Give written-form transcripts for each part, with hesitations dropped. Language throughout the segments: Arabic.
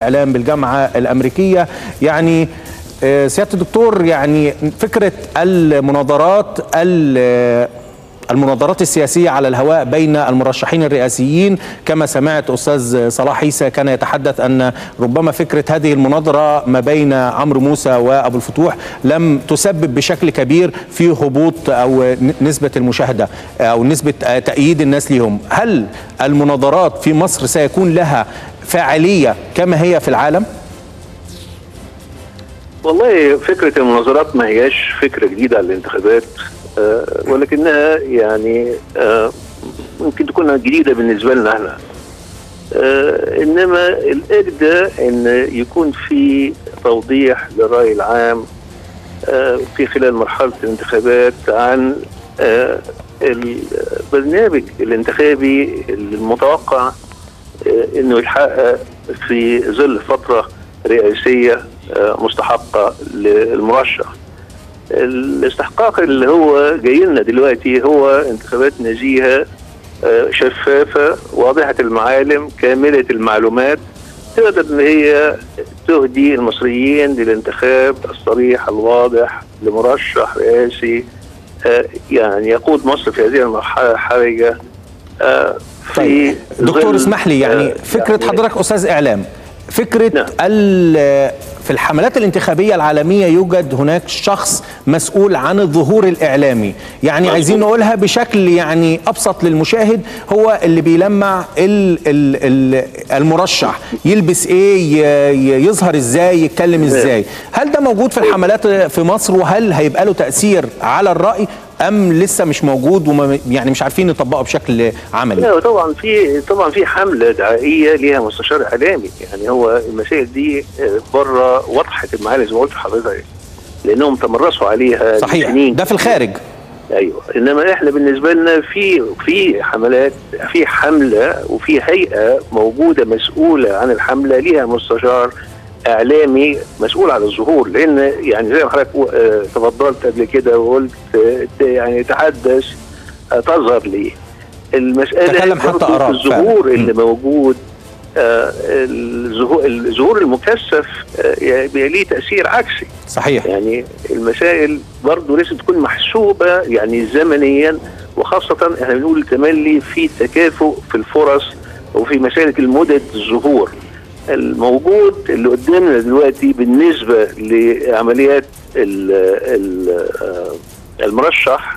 الإعلام بالجامعة الأمريكية. يعني سيادة الدكتور، يعني فكرة المناظرات السياسية على الهواء بين المرشحين الرئاسيين، كما سمعت أستاذ صلاح عيسى كان يتحدث أن ربما فكرة هذه المناظرة ما بين عمرو موسى وأبو الفتوح لم تسبب بشكل كبير في هبوط أو نسبة المشاهدة أو نسبة تأييد الناس لهم. هل المناظرات في مصر سيكون لها فاعلية كما هي في العالم؟ والله فكرة المناظرات ما هياش فكرة جديدة على الانتخابات، ولكنها يعني ممكن تكون جديدة بالنسبة لنا احنا، انما الاجدى ان يكون في توضيح للرأي العام في خلال مرحلة الانتخابات عن البرنامج الانتخابي المتوقع انه يتحقق في ظل فترة رئاسية مستحقة للمرشح. الاستحقاق اللي هو جاي لنا دلوقتي هو انتخابات نزيهة شفافة واضحة المعالم كاملة المعلومات، تقدر ان هي تهدي المصريين للانتخاب الصريح الواضح لمرشح رئاسي يعني يقود مصر في هذه المرحلة الحرجة. طيب دكتور اسمح لي، يعني فكرة يعني حضرتك أستاذ إعلام، فكرة نعم. في الحملات الانتخابية العالمية يوجد هناك شخص مسؤول عن الظهور الإعلامي، يعني عايزين نقولها بشكل يعني أبسط للمشاهد، هو اللي بيلمع المرشح يلبس إيه، يظهر إزاي، يتكلم إزاي. هل ده موجود في الحملات في مصر، وهل هيبقى له تأثير على الرأي أم لسه مش موجود يعني مش عارفين نطبقه بشكل عملي؟ لا طبعا في حملة دعائية ليها مستشار إعلامي، يعني هو المسائل دي بره وضحت المعالم زي ما قلت لحضرتك، لأنهم تمرسوا عليها صحيح سنين. ده في الخارج. ايوه، انما احنا بالنسبه لنا في حملات، في حمله وفي هيئه موجوده مسؤوله عن الحمله، ليها مستشار اعلامي مسؤول عن الظهور، لان يعني زي ما حضرتك تفضلت قبل كده وقلت يعني تحدث تظهر ليه المساله، تكلم حتى آراء الظهور اللي موجود، الظهور المكثف بيبقى ليه تأثير عكسي. صحيح. يعني المسائل برضه لازم تكون محسوبة يعني زمنيا، وخاصة احنا بنقول تملي في تكافؤ في الفرص وفي مسألة المدد الظهور الموجود اللي قدامنا دلوقتي بالنسبة لعمليات المرشح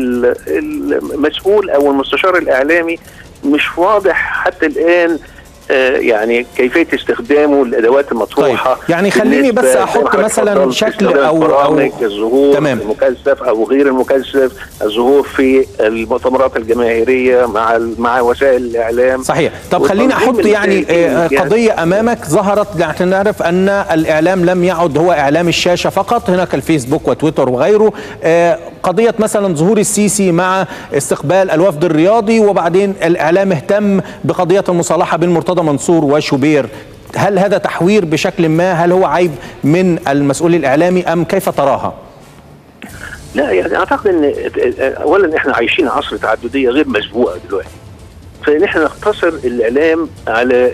المسؤول أو المستشار الإعلامي مش واضح حتى الآن يعني كيفية استخدامه للأدوات المطروحة. طيب. يعني خليني بس أحط مثلا شكل أو الظهور المكثف أو غير المكثف، الظهور في المؤتمرات الجماهيرية مع وسائل الإعلام. صحيح. طب خليني أحط يعني قضية أمامك ظهرت، يعني نعرف أن الإعلام لم يعد هو إعلام الشاشة فقط، هناك الفيسبوك وتويتر وغيره. قضية مثلا ظهور السيسي مع استقبال الوفد الرياضي، وبعدين الإعلام اهتم بقضية المصالحة بين مرتضى منصور وشوبير. هل هذا تحوير بشكل ما؟ هل هو عيب من المسؤول الإعلامي أم كيف تراها؟ لا يعني أعتقد أن أولا إحنا عايشين عصر تعددية غير مسبوقة دلوقتي، فنحن نقتصر الإعلام على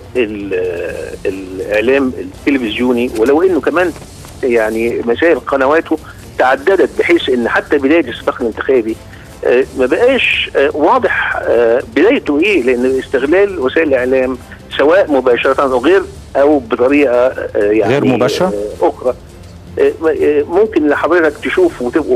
الإعلام التلفزيوني، ولو أنه كمان يعني مسائل قنواته تعددت بحيث ان حتى بدايه السباق الانتخابي ما بقاش واضح بدايته ايه، لان استغلال وسائل الاعلام سواء مباشره او غير او بطريقه يعني غير مباشره اخرى ممكن لحضرتك تشوف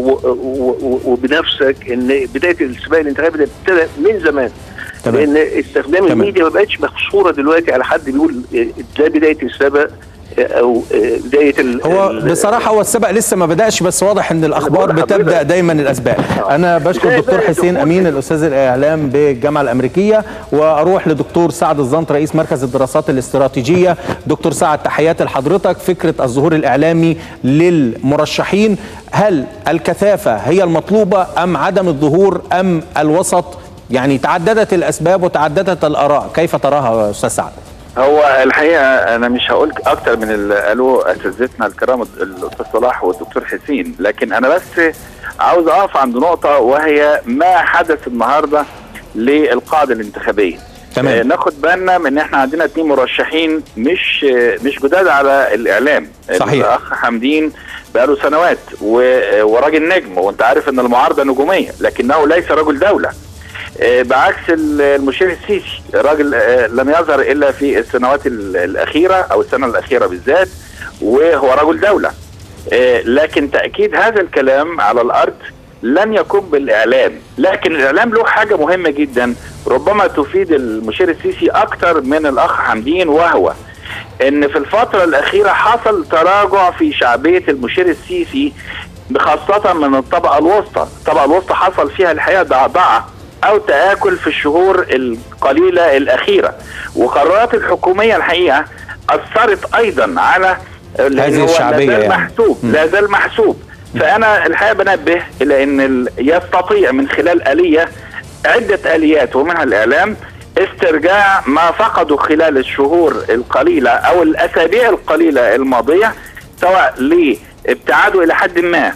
وبنفسك ان بدايه السباق الانتخابي ده ابتدى من زمان. تمام. لان استخدام الميديا ما بقتش محصوره دلوقتي على حد بيقول ده بدايه السباق او بدايه هو بصراحه هو السبق لسه ما بداش، بس واضح ان الاخبار بتبدا دايما الاسباق. انا بشكر الدكتور حسين امين الاستاذ الاعلام بالجامعه الامريكيه، واروح لدكتور سعد الزنط رئيس مركز الدراسات الاستراتيجيه. دكتور سعد، تحياتي لحضرتك. فكره الظهور الاعلامي للمرشحين، هل الكثافه هي المطلوبه ام عدم الظهور ام الوسط؟ يعني تعددت الاسباب وتعددت الاراء، كيف تراها استاذ سعد؟ هو الحقيقه انا مش هقول اكتر من اللي قالوه اساتذتنا الكرام الاستاذ صلاح والدكتور حسين، لكن انا بس عاوز اقف عند نقطه، وهي ما حدث النهارده للقاعده الانتخابيه. تمام. ناخد بالنا من ان احنا عندنا 2 مرشحين مش جداد على الاعلام. صحيح. الاخ حمدين بقاله سنوات وراجل نجم، وانت عارف ان المعارضه نجوميه، لكنه ليس رجل دوله. بعكس المشير السيسي، راجل لم يظهر الا في السنوات الاخيره او السنه الاخيره بالذات، وهو رجل دوله. لكن تاكيد هذا الكلام على الارض لن يكون بالاعلام، لكن الاعلام له حاجه مهمه جدا ربما تفيد المشير السيسي اكثر من الاخ حمدين، وهو ان في الفتره الاخيره حصل تراجع في شعبيه المشير السيسي، خاصه من الطبقه الوسطى. الطبقه الوسطى حصل فيها الحقيقه ضعضعه او تآكل في الشهور القليله الاخيره، وقرارات الحكوميه الحقيقه اثرت ايضا على هذه الشعبيه. لا زال محسوب، لا زال محسوب. فانا الحقيقه بنبه الى ان يستطيع من خلال آلية، عده آليات ومنها الاعلام، استرجاع ما فقدوا خلال الشهور القليله او الاسابيع القليله الماضيه، سواء لابتعاده الى حد ما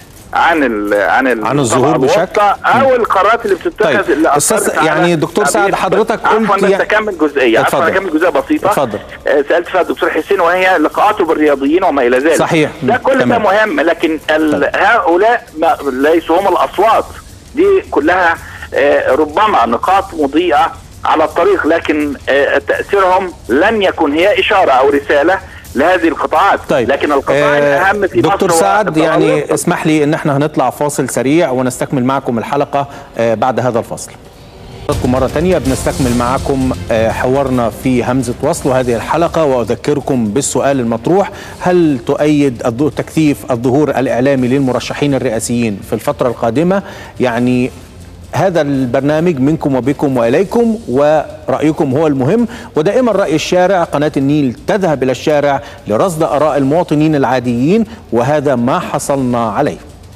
عن الظهور بشكل او القرارات اللي بتتخذ. طيب. استاذ يعني دكتور سعد، حضرتك قلت اكمل جزئيه، اكمل جزئيه بسيطه. اتفضل. سالت فيها الدكتور حسين، وهي لقاءاته بالرياضيين وما الى ذلك. صحيح. ده كل ده مهم، لكن هؤلاء ليسوا هم الاصوات، دي كلها ربما نقاط مضيئه على الطريق، لكن تاثيرهم لن يكون هي اشاره او رساله لهذه القطاعات. طيب. لكن القطاع الأهم في دكتور سعد، يعني اسمح لي ان احنا هنطلع فاصل سريع ونستكمل معكم الحلقة بعد هذا الفاصل. مرة تانية بنستكمل معكم حوارنا في همزة وصل وهذه الحلقة، وأذكركم بالسؤال المطروح: هل تؤيد تكثيف الظهور الإعلامي للمرشحين الرئاسيين في الفترة القادمة؟ يعني هذا البرنامج منكم وبكم وإليكم، ورأيكم هو المهم، ودائما رأي الشارع. قناة النيل تذهب إلى الشارع لرصد آراء المواطنين العاديين، وهذا ما حصلنا عليه.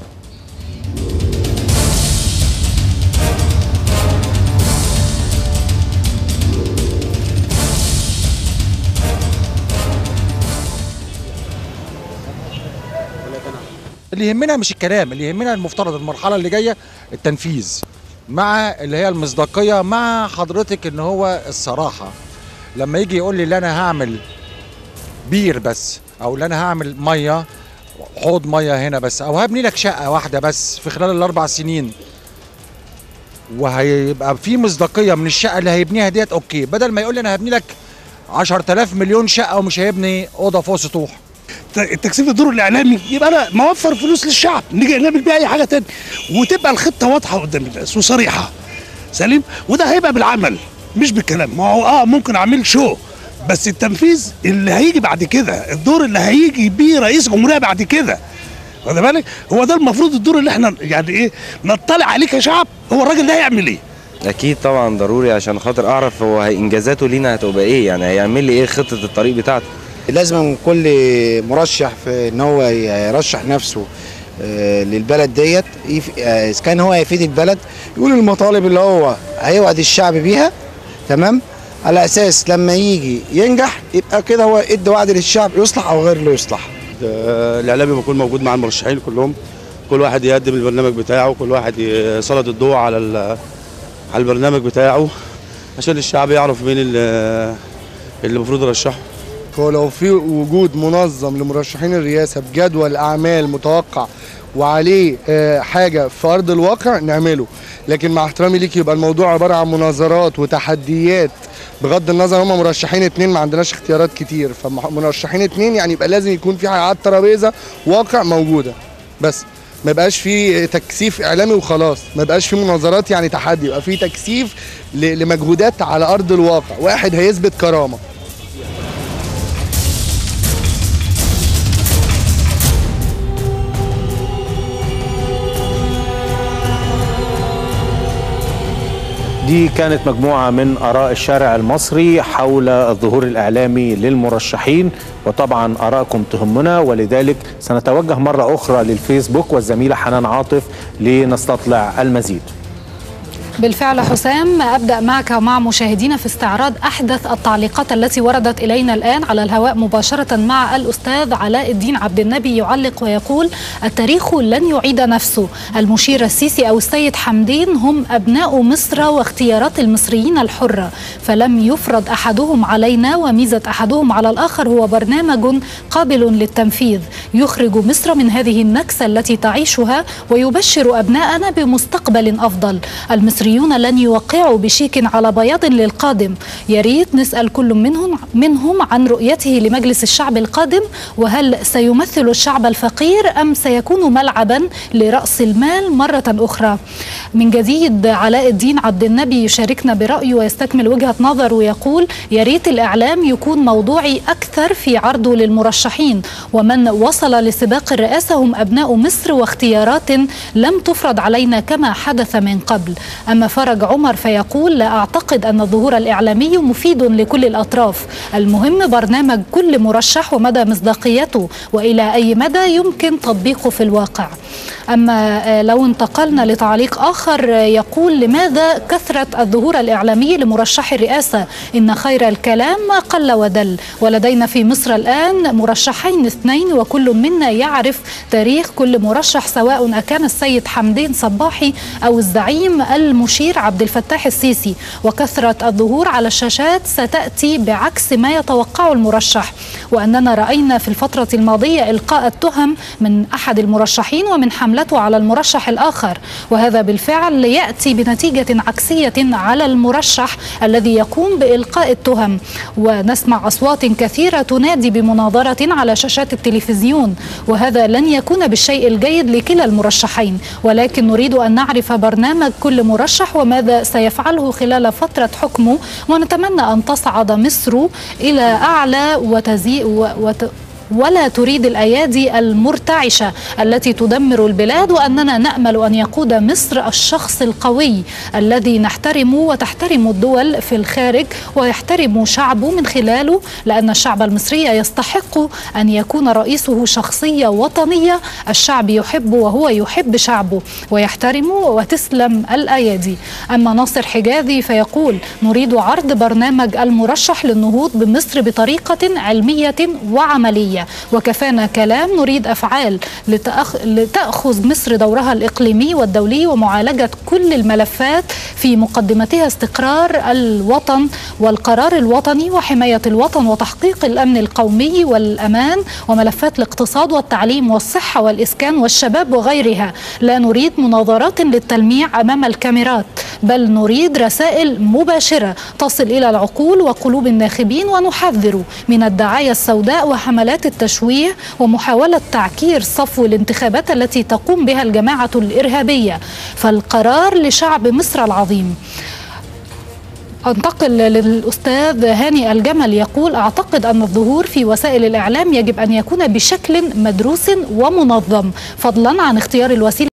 اللي يهمنا مش الكلام، اللي يهمنا المفترض المرحلة اللي جاية التنفيذ، مع اللي هي المصداقية، مع حضرتك ان هو الصراحة. لما يجي يقول لي اللي انا هعمل بير بس، او اللي انا هعمل مية، حوض مية هنا بس، او هبني لك شقة واحدة بس في خلال ال4 سنين، وهيبقى في مصداقية من الشقة اللي هيبنيها ديت، اوكي، بدل ما يقول لي انا هبني لك 10,000 مليون شقة ومش هيبني أوضة فوق سطوح. التكثيف الدور الاعلامي يبقى انا موفر فلوس للشعب، نيجي نعمل بيها اي حاجه تاني، وتبقى الخطه واضحه قدام الناس وصريحه. سليم. وده هيبقى بالعمل مش بالكلام. ما هو ممكن اعمل شو، بس التنفيذ اللي هيجي بعد كده، الدور اللي هيجي بيه رئيس جمهوريه بعد كده، واخد بالك، هو ده المفروض الدور اللي احنا يعني ايه نطلع عليه كشعب. هو الراجل ده هيعمل ايه؟ اكيد طبعا ضروري، عشان خاطر اعرف هو انجازاته لينا هتبقى ايه، يعني هيعمل لي ايه خطه الطريق بتاعته. لازم كل مرشح في ان هو يرشح نفسه للبلد ديت، اذا كان هو هيفيد البلد يقول المطالب اللي هو هيوعد الشعب بيها، تمام، على اساس لما يجي ينجح يبقى كده هو ادى وعد للشعب يصلح او غير له يصلح. الاعلامي بيكون موجود مع المرشحين كلهم، كل واحد يقدم البرنامج بتاعه، كل واحد يسلط الضوء على البرنامج بتاعه عشان الشعب يعرف مين اللي المفروض يرشحه. ولو في وجود منظم لمرشحين الرئاسه بجدول اعمال متوقع وعليه حاجه في ارض الواقع نعمله، لكن مع احترامي ليك يبقى الموضوع عباره عن مناظرات وتحديات. بغض النظر هم مرشحين 2، ما عندناش اختيارات كتير، فمرشحين 2 يعني يبقى لازم يكون في حاجه على الترابيزه واقع موجوده، بس ما يبقاش في تكثيف اعلامي وخلاص، ما يبقاش في مناظرات يعني تحدي، يبقى في تكثيف لمجهودات على ارض الواقع، واحد هيثبت كرامه. دي كانت مجموعة من آراء الشارع المصري حول الظهور الإعلامي للمرشحين، وطبعا آراءكم تهمنا، ولذلك سنتوجه مرة أخرى للفيسبوك والزميلة حنان عاطف لنستطلع المزيد. بالفعل حسام، أبدأ معك ومع مشاهدينا في استعراض أحدث التعليقات التي وردت إلينا الآن على الهواء مباشرة مع الأستاذ علاء الدين عبد النبي، يعلق ويقول: التاريخ لن يعيد نفسه، المشير السيسي أو السيد حمدين هم أبناء مصر واختيارات المصريين الحرة، فلم يفرض أحدهم علينا، وميزة أحدهم على الآخر هو برنامج قابل للتنفيذ يخرج مصر من هذه النكسة التي تعيشها ويبشر أبناءنا بمستقبل أفضل. المصريون لن يوقعوا بشيك على بياض للقادم. يريد نسأل كل منهم عن رؤيته لمجلس الشعب القادم، وهل سيمثل الشعب الفقير أم سيكون ملعبا لرأس المال مرة أخرى؟ من جديد علاء الدين عبد النبي يشاركنا برأيه ويستكمل وجهة نظر ويقول: يريد الإعلام يكون موضوعي أكثر في عرضه للمرشحين، ومن وصل لسباق الرئاسة هم أبناء مصر واختيارات لم تفرض علينا كما حدث من قبل. أما فرج عمر فيقول: لا أعتقد أن الظهور الإعلامي مفيد لكل الأطراف، المهم برنامج كل مرشح ومدى مصداقيته وإلى أي مدى يمكن تطبيقه في الواقع. أما لو انتقلنا لتعليق آخر يقول: لماذا كثرة الظهور الإعلامي لمرشح الرئاسة؟ إن خير الكلام ما قل ودل، ولدينا في مصر الآن مرشحين اثنين وكل منا يعرف تاريخ كل مرشح، سواء أكان السيد حمدين صباحي أو الزعيم المشير عبد الفتاح السيسي، وكثرة الظهور على الشاشات ستأتي بعكس ما يتوقعه المرشح، وأننا رأينا في الفترة الماضية إلقاء التهم من أحد المرشحين ومن حملته على المرشح الآخر، وهذا بالفعل يأتي بنتيجة عكسية على المرشح الذي يقوم بإلقاء التهم. ونسمع أصوات كثيرة تنادي بمناظرة على شاشات التلفزيون، وهذا لن يكون بالشيء الجيد لكلا المرشحين، ولكن نريد أن نعرف برنامج كل مرشح وماذا سيفعله خلال فترة حكمه، ونتمنى أن تصعد مصر إلى أعلى ولا تريد الأيادي المرتعشة التي تدمر البلاد، وأننا نأمل أن يقود مصر الشخص القوي الذي نحترمه وتحترم الدول في الخارج ويحترم شعبه من خلاله، لأن الشعب المصري يستحق أن يكون رئيسه شخصية وطنية الشعب يحبه وهو يحب شعبه ويحترمه، وتسلم الأيادي. أما ناصر حجازي فيقول: نريد عرض برنامج المرشح للنهوض بمصر بطريقة علمية وعملية، وكفانا كلام، نريد أفعال لتأخذ مصر دورها الإقليمي والدولي ومعالجة كل الملفات في مقدمتها استقرار الوطن والقرار الوطني وحماية الوطن وتحقيق الأمن القومي والأمان وملفات الاقتصاد والتعليم والصحة والإسكان والشباب وغيرها. لا نريد مناظرات للتلميع أمام الكاميرات، بل نريد رسائل مباشرة تصل إلى العقول وقلوب الناخبين، ونحذر من الدعاية السوداء وحملات التشويه ومحاولة تعكير صفو الانتخابات التي تقوم بها الجماعة الإرهابية، فالقرار لشعب مصر العظيم. أنتقل للأستاذ هاني الجمل يقول: أعتقد أن الظهور في وسائل الإعلام يجب أن يكون بشكل مدروس ومنظم، فضلا عن اختيار الوسيلة